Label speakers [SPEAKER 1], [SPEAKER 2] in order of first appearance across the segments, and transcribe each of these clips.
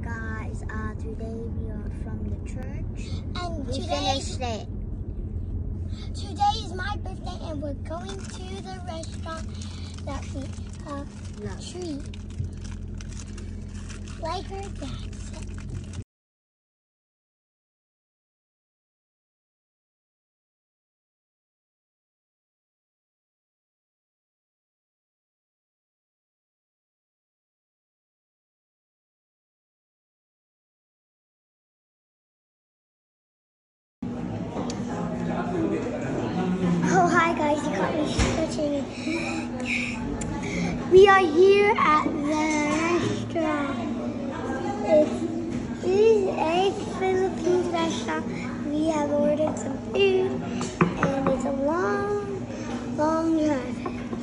[SPEAKER 1] guys, today we are from the church and we finished it.
[SPEAKER 2] Today is my birthday and we're going to the restaurant that we treat like her dad said. Oh, hi guys, you caught me stretching. We are here at the restaurant. It is a Philippines restaurant. We have ordered some food and it's a long drive.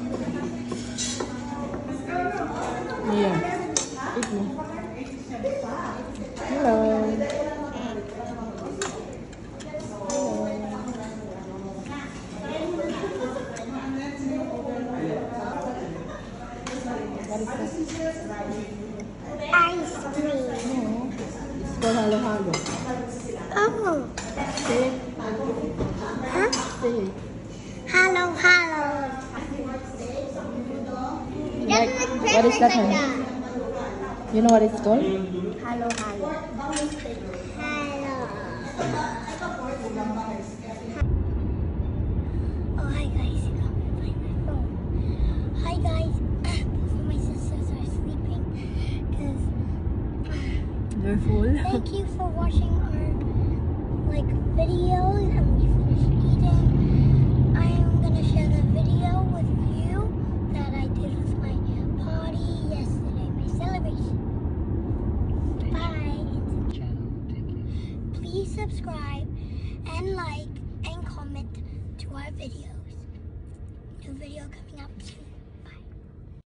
[SPEAKER 3] Yeah. Hello.
[SPEAKER 2] Ice cream.
[SPEAKER 3] It's called halo-halo.
[SPEAKER 2] Oh.
[SPEAKER 3] Say it.
[SPEAKER 2] Huh?
[SPEAKER 3] Say it.
[SPEAKER 2] Hello.
[SPEAKER 3] Like, what is that, honey? You know what it's called?
[SPEAKER 1] Hello.
[SPEAKER 2] Hello. Oh, hi guys. You got me playing my phone. Hi guys. Both of my sisters are sleeping because
[SPEAKER 3] They're full.
[SPEAKER 2] thank you for watching our videos and we finished eating. I am gonna share the video with you that I did with my party yesterday, my celebration. Bye. Please subscribe and like and comment to our videos. New video coming up soon.